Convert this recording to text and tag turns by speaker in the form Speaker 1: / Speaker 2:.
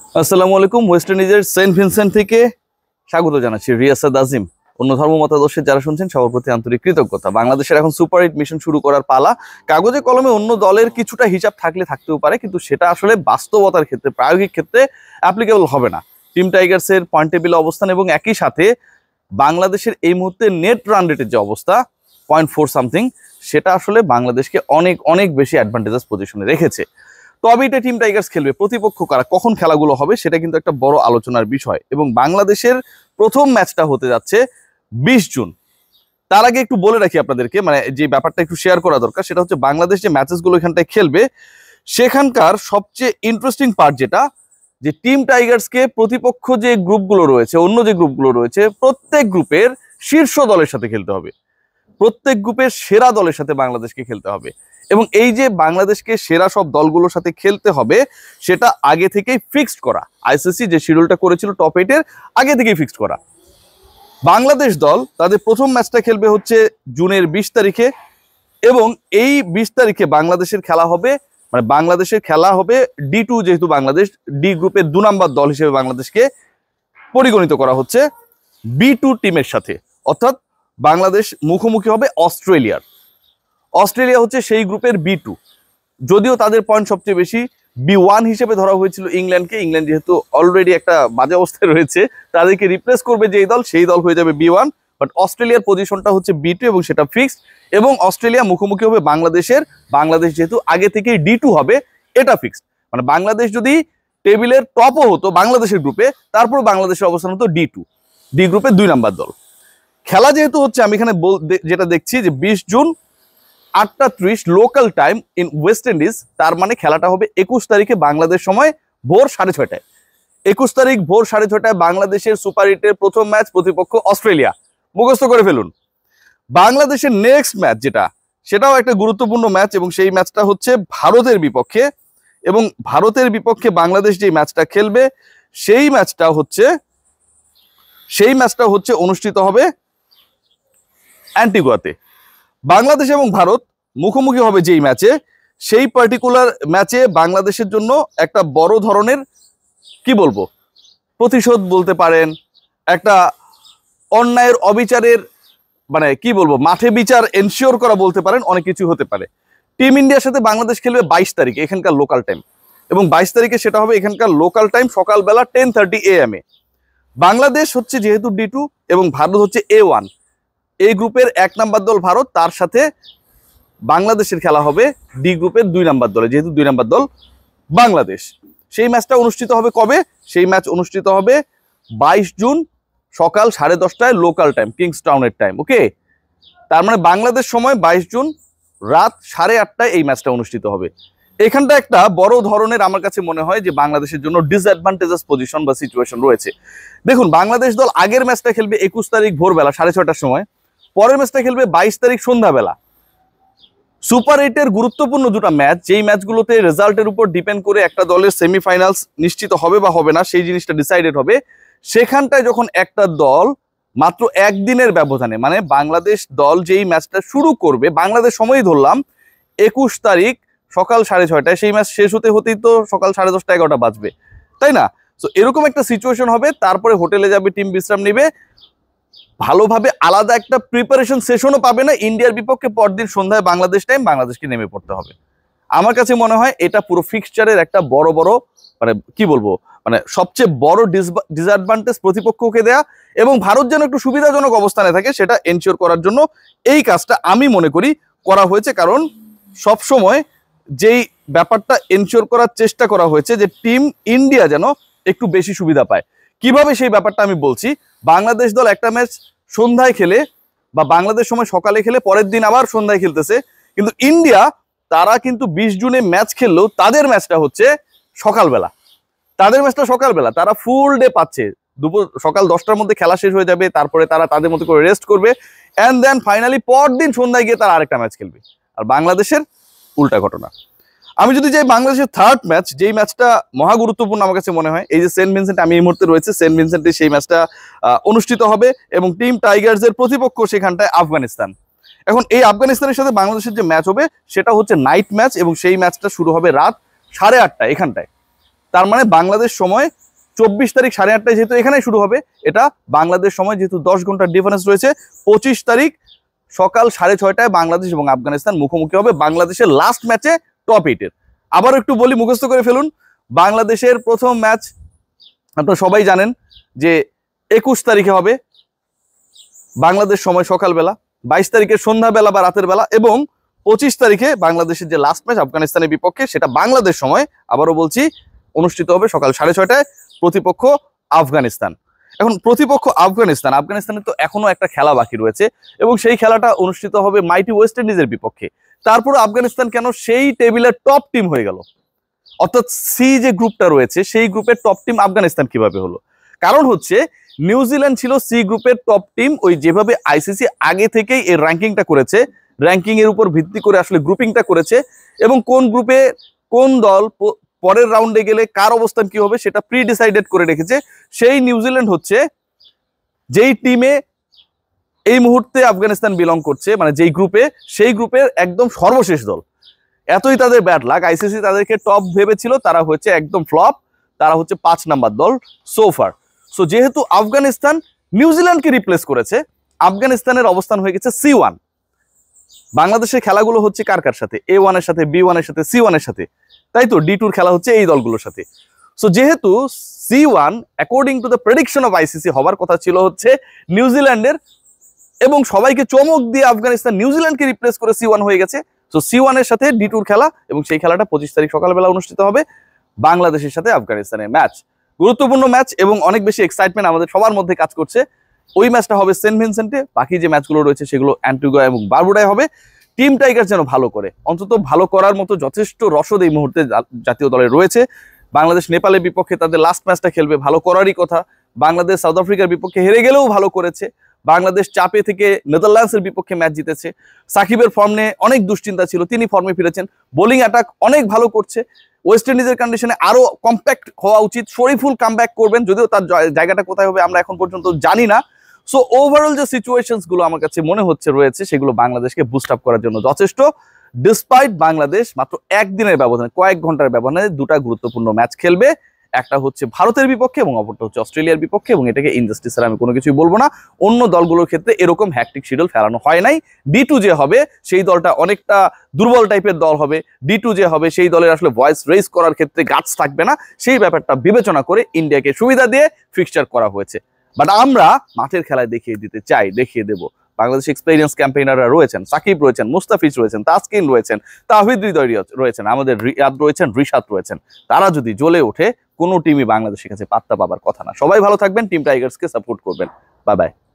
Speaker 1: আসসালামু আলাইকুম। ওয়েস্ট ইন্ডিজের সেন্ট ভিনসেন্ট থেকে স্বাগত জানাচ্ছি রিয়াসাদ আজিম। অন্য ধর্ম মতাদর্শের যারা শুনছেন সবার প্রতি আন্তরিক কৃতজ্ঞতা। বাংলাদেশের এখন সুপার হিট মিশন শুরু করার পালা। কাগজে কলমে অন্য দলের কিছুটা হিসাব থাকতেও পারে, কিন্তু সেটা আসলে বাস্তবতার ক্ষেত্রে, প্রায়োগিক ক্ষেত্রে অ্যাপ্লিকেবল হবে না। টিম টাইগার্সের পয়েন্ট টেবিল অবস্থান এবং একই সাথে বাংলাদেশের এই মুহূর্তে নেট রান রেটের যে অবস্থা 0.4 সামথিং, সেটা আসলে বাংলাদেশকে অনেক অনেক বেশি অ্যাডভান্টেজাস পজিশনে রেখেছে। তবে এটা টিম টাইগার্স খেলবে, প্রতিপক্ষ কারা, কখন খেলাগুলো হবে সেটা কিন্তু একটা বড় আলোচনার বিষয়। এবং বাংলাদেশের প্রথম ম্যাচটা হতে যাচ্ছে 20 জুন। তার আগে একটু বলে রাখি আপনাদেরকে, মানে যে ব্যাপারটা একটু শেয়ার করা দরকার, সেটা হচ্ছে বাংলাদেশ যে ম্যাচেসগুলো এখানটায় খেলবে সেখানকার সবচেয়ে ইন্টারেস্টিং পার্ট যেটা, যে টিম টাইগার্সকে প্রতিপক্ষ যে গ্রুপগুলো রয়েছে, অন্য যে গ্রুপগুলো রয়েছে, প্রত্যেক গ্রুপের শীর্ষ দলের সাথে খেলতে হবে, প্রত্যেক গ্রুপের সেরা দলের সাথে বাংলাদেশকে খেলতে হবে। এবং এই যে বাংলাদেশকে সেরা সব দলগুলোর সাথে খেলতে হবে সেটা আগে থেকেই ফিক্সড করা। আইসিসি যে শিডিউলটা করেছিল টপ 8-এর, আগে থেকেই ফিক্সড করা। বাংলাদেশ দল তাদের প্রথম ম্যাচটা খেলবে হচ্ছে জুনের 20 তারিখে, এবং এই 20 তারিখে বাংলাদেশের খেলা হবে, মানে বাংলাদেশের খেলা হবে D2, যেহেতু বাংলাদেশ ডি গ্রুপের 2 নাম্বার দল হিসেবে বাংলাদেশকে পরিগণিত করা হচ্ছে B2 টিমের সাথে। অর্থাৎ বাংলাদেশ মুখোমুখি হবে অস্ট্রেলিয়ার। অস্ট্রেলিয়া হচ্ছে সেই গ্রুপের B2, যদিও তাদের পয়েন্ট সবচেয়ে বেশি। B1 হিসেবে ধরা হয়েছিল ইংল্যান্ডকে। ইংল্যান্ড যেহেতু অলরেডি একটা বাজে অবস্থায় রয়েছে, তাদেরকে রিপ্লেস করবে যেই দল, সেই দল হয়ে যাবে B1। বাট অস্ট্রেলিয়ার পজিশনটা হচ্ছে B2 এবং সেটা ফিক্সড। এবং অস্ট্রেলিয়া মুখোমুখি হবে বাংলাদেশের। বাংলাদেশ যেহেতু আগে থেকেই D2 হবে, এটা ফিক্সড। মানে বাংলাদেশ যদি টেবিলের টপও হতো বাংলাদেশের গ্রুপে, তারপর বাংলাদেশের অবস্থান হতো D2, ডি গ্রুপের 2 নাম্বার দল। খেলা যেহেতু হচ্ছে, আমি এখানে যেটা দেখছি যে 20 June 8:30 local time in West Indies, তার মানে খেলাটা হবে 21 তারিখে বাংলাদেশ সময় ভোর 6:30টায়। 21 তারিখ ভোর 6:30টায় বাংলাদেশের সুপার হিটের প্রথম ম্যাচ, প্রতিপক্ষ অস্ট্রেলিয়া। মুখস্থ করে ফেলুন। বাংলাদেশের নেক্সট ম্যাচ যেটা, সেটাও একটা গুরুত্বপূর্ণ ম্যাচ, এবং সেই ম্যাচটা হচ্ছে ভারতের বিপক্ষে। এবং ভারতের বিপক্ষে বাংলাদেশ যে ম্যাচটা খেলবে সেই ম্যাচটা হচ্ছে অনুষ্ঠিত হবে অ্যান্টিগুয়াতে। বাংলাদেশ এবং ভারত মুখোমুখি হবে যেই ম্যাচে, সেই পার্টিকুলার ম্যাচে বাংলাদেশের জন্য একটা বড় ধরনের, কি বলবো, প্রতিশোধ বলতে পারেন, একটা অন্যায়ের অবিচারের, মানে কি বলবো, মাঠে বিচার এনশিওর করা বলতে পারেন, অনেক কিছু হতে পারে। টিম ইন্ডিয়ার সাথে বাংলাদেশ খেলবে 22 তারিখে এখানকার লোকাল টাইম, এবং 22 তারিখে সেটা হবে এখানকার লোকাল টাইম সকালবেলা 10:30 AM এ। বাংলাদেশ হচ্ছে যেহেতু D2 এবং ভারত হচ্ছে A1, এই গ্রুপের 1 নাম্বার দল ভারত, তার সাথে বাংলাদেশের খেলা হবে ডি গ্রুপের 2 নাম্বার দলে, যেহেতু 2 নাম্বার দল বাংলাদেশ। সেই ম্যাচটা অনুষ্ঠিত হবে কবে? সেই ম্যাচ অনুষ্ঠিত হবে 22 জুন সকাল 10:30টায় লোকাল টাইম, কিংসটাউনের টাইম। ওকে, তার মানে বাংলাদেশ সময় 22 জুন রাত 8:30টায় এই ম্যাচটা অনুষ্ঠিত হবে। এখানটা একটা বড় ধরনের, আমার কাছে মনে হয় যে বাংলাদেশের জন্য ডিসঅ্যাডভান্টেজাস পজিশন বা সিচুয়েশন রয়েছে। দেখুন, বাংলাদেশ দল আগের ম্যাচটা খেলবে 21 তারিখ ভোরবেলা 6:30টার সময়, পরের ম্যাচটা খেলবে 22 তারিখ সন্ধ্যাবেলা। সুপার 8-এর গুরুত্বপূর্ণ দুটো ম্যাচ, যেই ম্যাচগুলোতে রেজাল্টের উপর ডিপেন্ড করে একটা দলের সেমিফাইনালস নিশ্চিত হবে বা হবে না, সেই জিনিসটা ডিসাইডেড হবে। সেখানটায় যখন একটা দল মাত্র একদিনের ব্যবধানে, মানে বাংলাদেশ দল যেই ম্যাচটা শুরু করবে বাংলাদেশ সময় ধরলাম 21 তারিখ সকাল 6:30টায়, সেই ম্যাচ শেষ হতে হতেই তো সকাল 10:30 11টা বাজবে, তাই না? তো এরকম একটা সিচুয়েশন হবে। তারপরে হোটেলে যাবে, টিম বিশ্রাম নেবে, ভালোভাবে আলাদা একটা প্রিপারেশন সেশনও পাবে না। ইন্ডিয়ার বিপক্ষে পরদিন সন্ধ্যায় বাংলাদেশ টাইম বাংলাদেশকে নেমে পড়তে হবে। আমার কাছে মনে হয় এটা পুরো ফিক্সচারের একটা বড়, মানে কি বলবো, মানে সবচেয়ে বড় ডিসঅ্যাডভান্টেজ প্রতিপক্ষকে দেয়া, এবং ভারত যেন একটু সুবিধাজনক অবস্থানে থাকে সেটা এনশিওর করার জন্য এই কাজটা আমি মনে করি করা হয়েছে। কারণ সব সময় যেই ব্যাপারটা এনশিওর করার চেষ্টা করা হয়েছে যে টিম ইন্ডিয়া যেন একটু বেশি সুবিধা পায়। কিভাবে সেই ব্যাপারটা আমি বলছি। বাংলাদেশ দল একটা ম্যাচ সন্ধ্যায় খেলে বা বাংলাদেশ সময় সকালে খেলে পরের দিন আবার সন্ধ্যায় খেলতেছে, কিন্তু ইন্ডিয়া তারা কিন্তু 20 জুনে ম্যাচ খেললেও তাদের ম্যাচটা হচ্ছে সকালবেলা। তারা ফুল ডে পাচ্ছে। দুপুর সকাল 10টার মধ্যে খেলা শেষ হয়ে যাবে, তারপরে তারা তাদের মতো করে রেস্ট করবে, অ্যান্ড দেন ফাইনালি পরদিন সন্ধ্যায় গিয়ে তারা আরেকটা ম্যাচ খেলবে। আর বাংলাদেশের উল্টা ঘটনা। আমি যদি যাই বাংলাদেশের থার্ড ম্যাচ, যেই ম্যাচটা মহা গুরুত্বপূর্ণ আমার কাছে মনে হয়, এই যে সেন্ট ভিনসেন্ট, আমি এই মুহূর্তে রয়েছে সেন্ট ভিনসেন্টে, সেই ম্যাচটা অনুষ্ঠিত হবে, এবং টিম টাইগার্সের প্রতিপক্ষ সেখানটায় আফগানিস্তান। এখন এই আফগানিস্তানের সাথে বাংলাদেশের যে ম্যাচ হবে সেটা হচ্ছে নাইট ম্যাচ, এবং সেই ম্যাচটা শুরু হবে রাত 8:30টায় এখানটায়। তার মানে বাংলাদেশ সময় 24 তারিখ 8:30টায় যেহেতু এখানেই শুরু হবে, এটা বাংলাদেশ সময় যেহেতু 10 ঘন্টার ডিফারেন্স রয়েছে, 25 তারিখ সকাল 6:30টায় বাংলাদেশ এবং আফগানিস্তান মুখোমুখি হবে বাংলাদেশের লাস্ট ম্যাচে টপ 8-এর। আবার একটু বলি, মুখস্থ করে ফেলুন। বাংলাদেশের প্রথম ম্যাচ আপনারা সবাই জানেন যে 21 তারিখে হবে বাংলাদেশ সময় সকালবেলা, 22 তারিখে সন্ধ্যাবেলা বা রাতের বেলা, এবং 25 তারিখে বাংলাদেশের যে লাস্ট ম্যাচ আফগানিস্তানের বিপক্ষে সেটা বাংলাদেশ সময়, আবারও বলছি, অনুষ্ঠিত হবে সকাল 6:30টায়, প্রতিপক্ষ আফগানিস্তান। এখন প্রতিপক্ষ আফগানিস্তান, আফগানিস্তানের তো এখনো একটা খেলা বাকি রয়েছে এবং সেই খেলাটা অনুষ্ঠিত হবে মাইটি ওয়েস্ট ইন্ডিজের বিপক্ষে। তারপরে আফগানিস্তান কেন সেই টেবিলের টপ টিম হয়ে গেল? অর্থাৎ সি যে গ্রুপটা রয়েছে সেই গ্রুপের টপ টিম আফগানিস্তান কিভাবে হলো? কারণ হচ্ছে নিউজিল্যান্ড ছিল সি গ্রুপের টপ টিম। ওই যেভাবে আইসিসি আগে থেকেই এর র্যাঙ্কিংটা করেছে, র্যাঙ্কিং এর উপর ভিত্তি করে আসলে গ্রুপিংটা করেছে, এবং কোন গ্রুপে কোন দল পরের রাউন্ডে গেলে কার অবস্থান কি হবে সেটা প্রি ডিসাইডেড করে রেখেছে। সেই নিউজিল্যান্ড হচ্ছে যেই টিমে এই মুহূর্তে আফগানিস্তান বিলং করছে, মানে যেই গ্রুপে, সেই গ্রুপের একদম সর্বশেষ দল। এতই তাদের ব্যাড লাক, আইসিসি তাদেরকে টপ ভেবেছিল, তারা হচ্ছে একদম ফ্লপ, তারা হচ্ছে 5 নাম্বার দল সোফার। সো যেহেতু আফগানিস্তান নিউজিল্যান্ডকে রিপ্লেস করেছে, আফগানিস্তানের অবস্থান হয়ে গেছে C1। বাংলাদেশের খেলাগুলো হচ্ছে কার কার সাথে? A1 এর সাথে, B1 এর সাথে, C1 এর সাথে, তাই তো? D2 খেলা হচ্ছে এই দলগুলোর সাথে। সো যেহেতু C1 according to the prediction of ICC হবার কথা ছিল হচ্ছে নিউজিল্যান্ডের, এবং সবাইকে চমক দিয়ে আফগানিস্তান নিউজিল্যান্ডকে রিপ্লেস করে C1 হয়ে গেছে। সো C1 এর সাথে D2 খেলা, এবং সেই খেলাটা 25 তারিখ সকালবেলা অনুষ্ঠিত হবে বাংলাদেশের সাথে আফগানিস্তানের ম্যাচ। গুরুত্বপূর্ণ ম্যাচ এবং অনেক বেশি এক্সাইটমেন্ট আমাদের সবার মধ্যে কাজ করছে। ওই ম্যাচটা হবে সেন্ট ভিনসেন্টে, বাকি যে ম্যাচগুলো রয়েছে সেগুলো অ্যান্টিগুয়া এবং বারবুডায় হবে। টিম টাইগার যেন ভালো করে, অন্তত ভালো করার মতো যথেষ্ট রসদ এই মুহূর্তে জাতীয় দলে রয়েছে। বাংলাদেশ নেপালের বিপক্ষে তাদের লাস্ট ম্যাচটা খেলবে, ভালো করারই কথা। বাংলাদেশ সাউথ আফ্রিকার বিপক্ষে হেরে গেলেও ভালো করেছে। বাংলাদেশ চাপে থেকে নেদারল্যান্ডসের বিপক্ষে ম্যাচ জিতেছে। সাকিবের ফর্ম নিয়ে অনেক দুশ্চিন্তা ছিল, তিনি ফর্মে ফিরেছেন। বোলিং অ্যাটাক অনেক ভালো করছে। ওয়েস্ট ইন্ডিজের কন্ডিশনে আরো কম্প্যাক্ট হওয়া উচিত। শরীফুল কামব্যাক করবেন, যদিও তার জায়গাটা কোথায় হবে আমরা এখন পর্যন্ত জানি না। সো ওভারঅল যে সিচুয়েশনস গুলো আমার কাছে মনে হচ্ছে রয়েছে, সেগুলো বাংলাদেশকে বুস্ট আপ করার জন্য যথেষ্ট। ডিসপাইট বাংলাদেশ মাত্র একদিনের ব্যবধানে, কয়েক ঘন্টার ব্যবধানে দুটা গুরুত্বপূর্ণ ম্যাচ খেলবে। একটা হচ্ছে ভারতের বিপক্ষে এবং অপরটা হচ্ছে অস্ট্রেলিয়ার বিপক্ষে, এবং এটাকে ইনজাস্টিসের আমি কোনো কিছুই বলবো না। অন্য দলগুলোর ক্ষেত্রে এরকম হ্যাকটিক শিডিউল ফেলানো হয় নাই। D2 যে হবে সেই দলটা অনেকটা দুর্বল টাইপের দল হবে। D2 যে হবে সেই দলের আসলে ভয়েস রেজ করার ক্ষেত্রে গাছ থাকবে না। সেই ব্যাপারটা বিবেচনা করে ইন্ডিয়াকে সুবিধা দিয়ে ফিক্সচার করা হয়েছে। বাট আমরা মাঠের খেলায় দেখিয়ে দিতে চাই, দেখিয়ে দেব। বাংলাদেশ এক্সপেরিয়েন্স ক্যাম্পেইনাররা রয়েছেন, সাকিব রয়েছেন, মুস্তাফিজ রয়েছেন, তাসকিন রয়েছেন, তাহিদ হৃদয় রয়েছেন, আমাদের রিয়াদ রয়েছেন, রিশাদ রয়েছেন। তারা যদি জ্বলে ওঠে, কোনো টিমই বাংলাদেশের কাছে পাত্তা পাবার কথা না। সবাই ভালো থাকবেন, টিম টাইগার্সকে সাপোর্ট করবেন। Bye by.